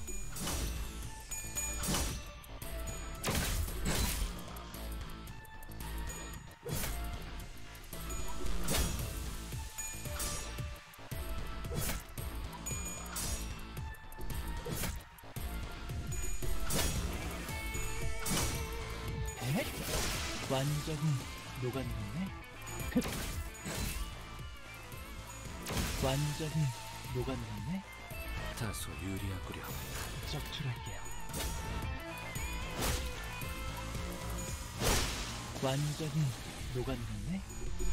에? 완전히 녹아내렸네. 완전히 녹아내렸네. 다소 유리하구려. 적출할게요. 완전히 녹아내렸네.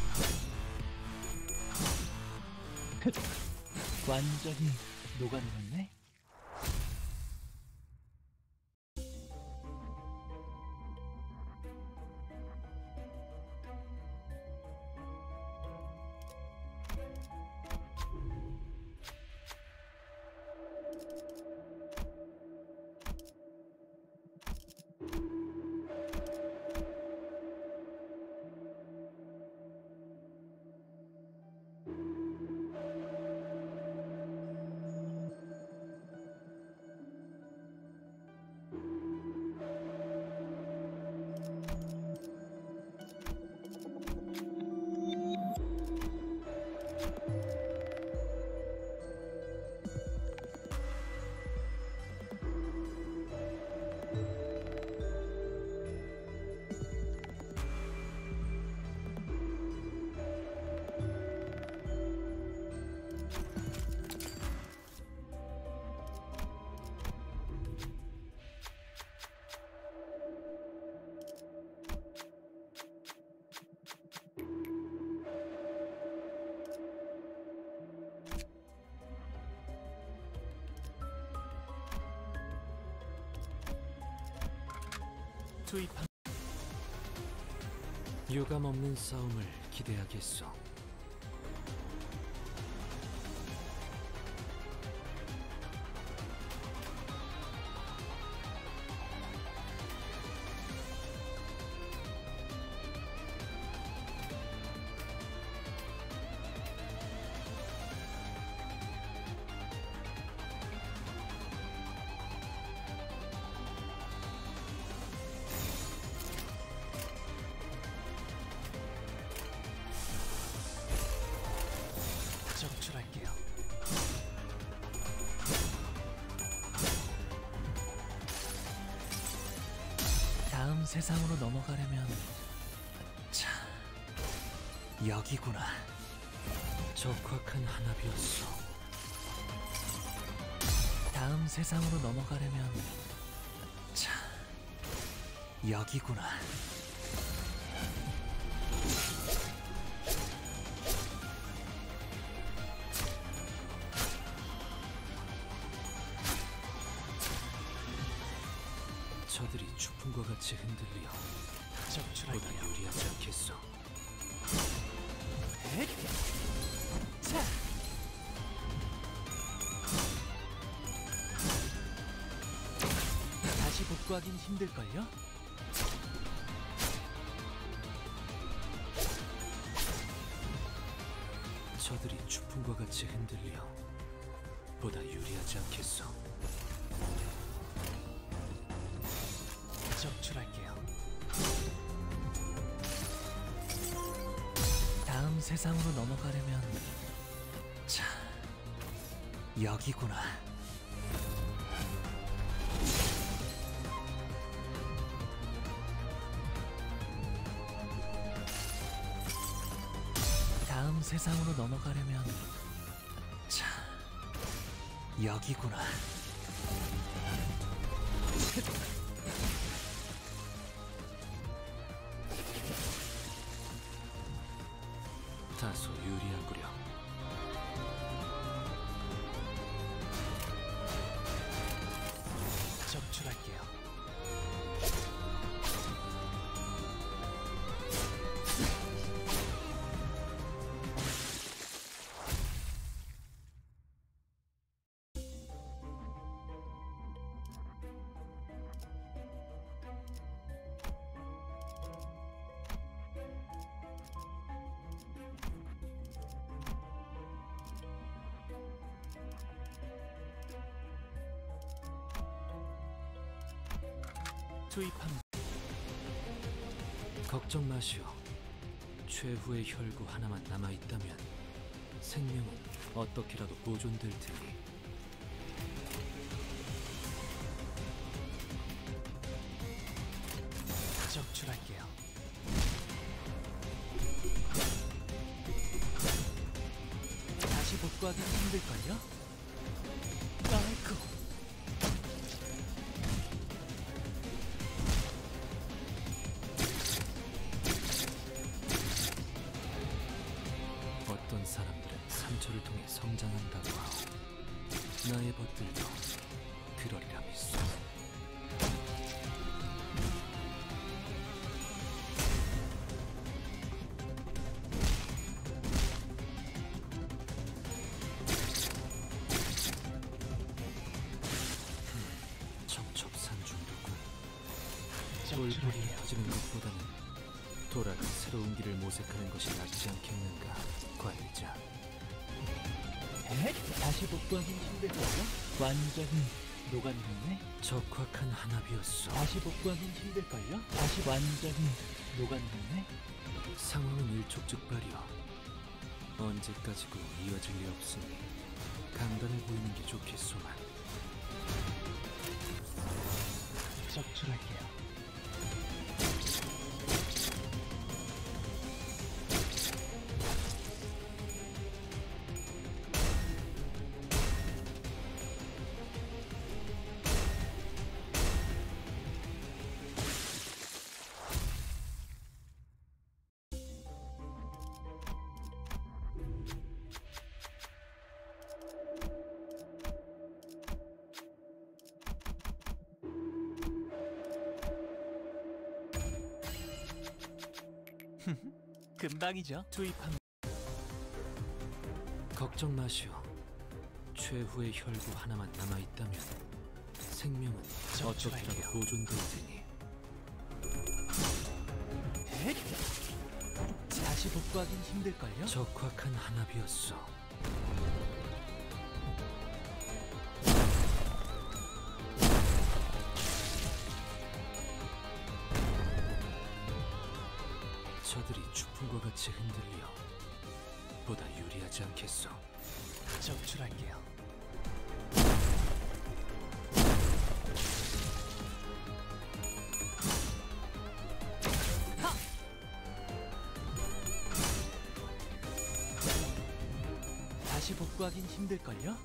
완전히 녹아내렸네. 투입한 유감 없는 싸움을 기대하겠소. 적출할게요. 다음 세상으로 넘어가려면 자, 여기구나. 적확한 한압이었소. 다음 세상으로 넘어가려면 자, 여기구나. 저들이 추풍과 같이 흔들려 보다 적출할게요. 유리하지 않겠소. 헷! 자! 다시 복구하긴 힘들걸요? 저들이 추풍과 같이 흔들려 보다 유리하지 않겠소. 적출할게요. 다음 세상으로 넘어가려면 자, 여기구나. 다음 세상으로 넘어가려면 자, 여기구나. 다소 유리하구려. 적출할게요. 투입함. 걱정 마시오. 최후의 혈구 하나만 남아있다면 생명은 어떻게라도 보존될 테니. 적출할게요. 다시 복구하기 힘들걸요? 아이고. 어떤 사람들은 상처를 통해 성장한다고 하오. 나의 벗들도 그러리라 믿소. 첩첩산중도군. 똘똘이 터지는 것보다는 돌아가 새로운 길을 모색하는 것이 낫지 않겠는가, 과일자. 에? 다시 복구하긴 힘들걸요? 완전히 녹아내렸네? 적확한 한압이었소. 다시 복구하긴 힘들걸요? 다시 완전히 녹아내렸네? 상황은 일촉즉발이여. 언제까지고 이어질 리 없으니 강단을 보이는 게 좋겠소만. 적출할게요. 금방이죠. 투입한 걱정 마시오. 최후의 혈구 하나만 남아있다면 생명은 어떻게라도 보존될 테니. 헷! 다시 복구하긴 힘들걸요? 적확한 한압이었어. 저들이 추풍과 같이 흔들려 보다 유리하지 않겠어. 적출할게요. 하! 다시 복구하긴 힘들걸요?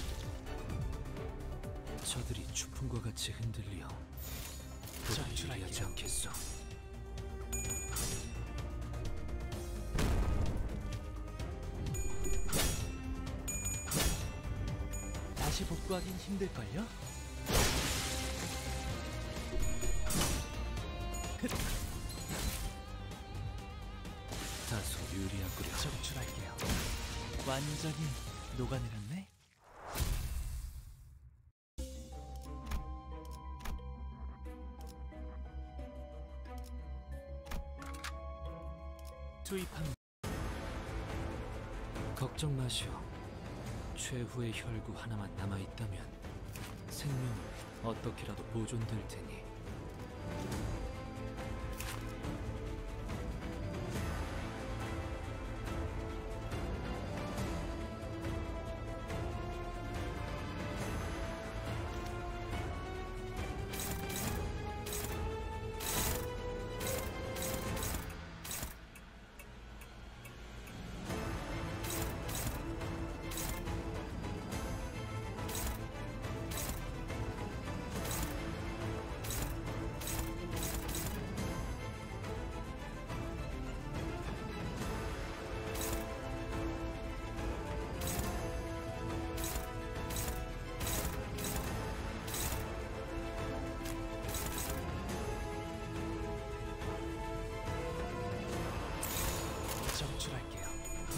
저들이 추풍과 같이 흔들려 보다 적출할게요. 유리하지 않겠어. 다시 복구하긴 힘들걸요? 다소 유리하구려. 적출할게요. 완전히 녹아내렸네? 투입한 걱정 마시오. 최후의 혈구 하나만 남아있다면 생명은 어떻게라도 보존될 테니. 적출할게요.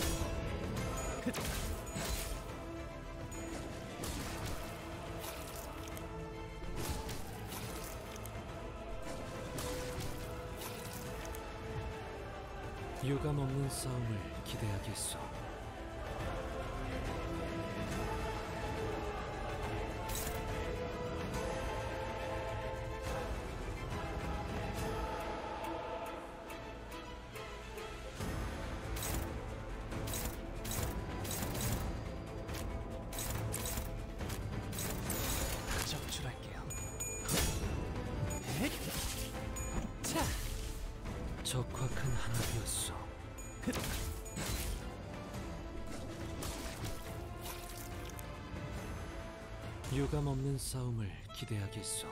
유감 없는 싸움을 기대하겠소. 적출할게요. 헷! 자! 적확한 한압이었어. 유감 없는 싸움을 기대하겠소.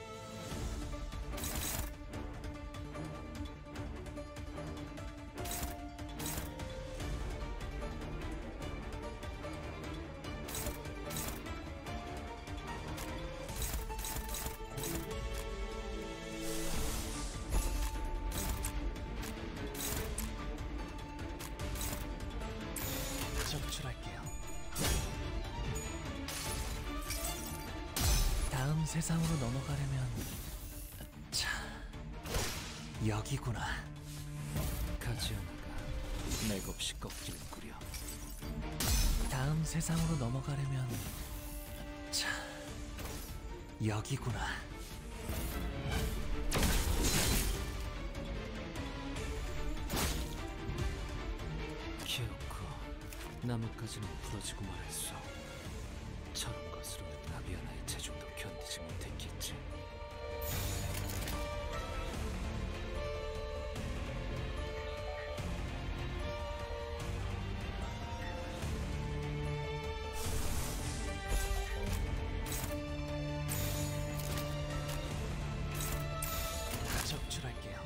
적출할게요. 다음 세상으로 넘어가려면 자, 여기구나. 가지 않아가 맥없이 꺾이는구려. 다음 세상으로 넘어가려면 자, 여기구나. 기어코 나뭇가지는 부러지고 말았어. 저런 것으로는 나비아나의 체중도 견디지 못했겠지. 적출할게요.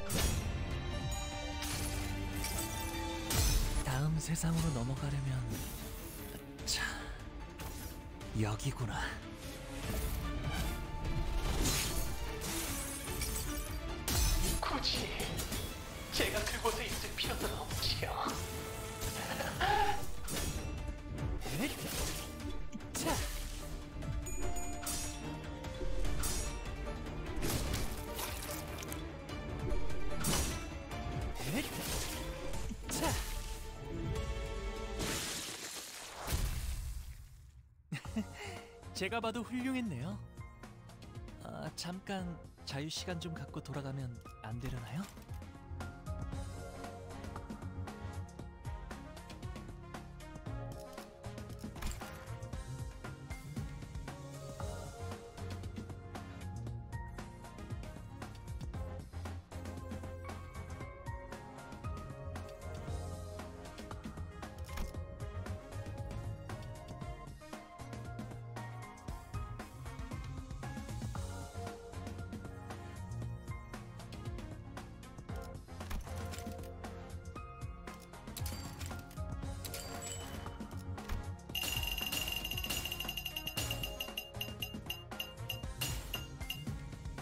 다음 세상으로 넘어가려면 자, 여기구나. 굳이 제가 그곳에 있을 필요는 없지요. 차. 차. 제가 봐도 훌륭했네요. 아, 잠깐 자유 시간 좀 갖고 돌아가면 안 되려나요?